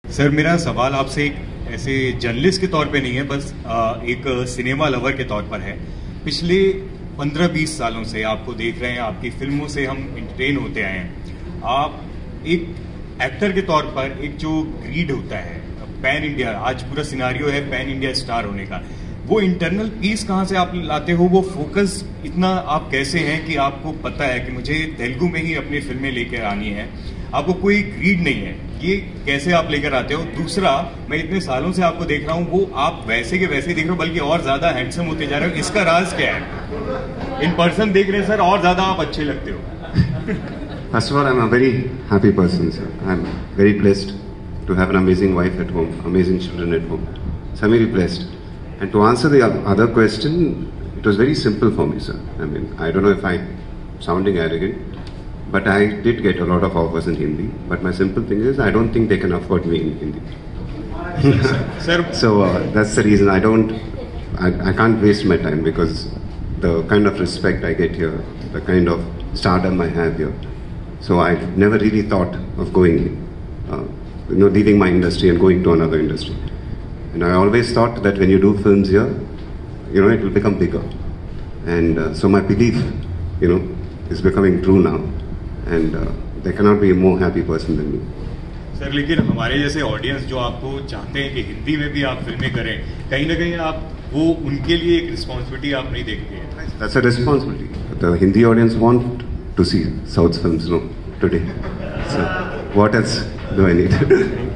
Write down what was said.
Sir मेरा सवाल आपसे एक ऐसे जर्नलिस्ट के तौर पे नहीं है, बस एक सिनेमा लवर के तौर पर है। पिछले 15-20 सालों से आपको देख रहे हैं, आपकी फिल्मों से हम इंटरटेन होते आए हैं। आप एक एक्टर के तौर पर एक जो ग्रीड होता है पैन इंडिया, आज पूरा सिनारियो है पैन इंडिया स्टार होने का, वो इंटरनल पीस कहाँ से आप लाते हो? वो फोकस इतना आप कैसे हैं कि आपको पता है कि मुझे तेलुगु में ही अपनी फिल्में लेकर आनी है, आपको कोई ग्रीड नहीं है, ये कैसे आप लेकर आते हो? दूसरा, मैं इतने सालों से आपको देख रहा हूँ, वो आप वैसे के वैसे दिख रहे हो, बल्कि और ज्यादा हैंडसम होते जा रहे हो। इसका राज क्या है? इन पर्सन देख रहे हैं सर, और ज्यादा आप अच्छे लगते हो। First of all, I'm a very happy person, sir. I'm very blessed to have an amazing wife at home, amazing children at home. So I'm very blessed. And to answer the other question, it was very simple for me, sir. I mean, I don't know if I'm sounding arrogant, but I did get a lot of offers in Hindi. But my simple thing is, I don't think they can afford me in Hindi. Sir, so that's the reason I can't waste my time, because the kind of respect I get here, the kind of stardom I have here. So I've never really thought of going, leaving my industry and going to another industry. And I always thought that when you do films here, it will become bigger. And so my belief, is becoming true now. And there cannot be a more happy person than me. Sir लेकिन हमारे जैसे audience जो आपको चाहते हैं कि हिंदी में भी आप फिल्में करें, कहीं ना कहीं आप वो उनके लिए एक रिस्पॉन्सिबिलिटी आप नहीं देखते हैं? That's a responsibility. The Hindi audience want to see South films today. So what else do I need?